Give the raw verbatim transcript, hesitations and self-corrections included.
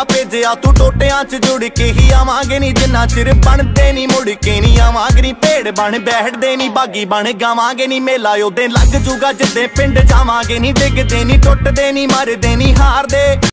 भेजिया तू टोटियां च जुड़ के ही आवांगे नी, जिन्ना चिर बनदे नी मुड़ के नी आवांगे नी। भेड़ बन बैठदे नी बागी बन गावांगे नी, मेला ओदे लग जूगा जिद्दे पिंड जावांगे नी। डिगदे नी टुटदे नी मरदे नी हारदे।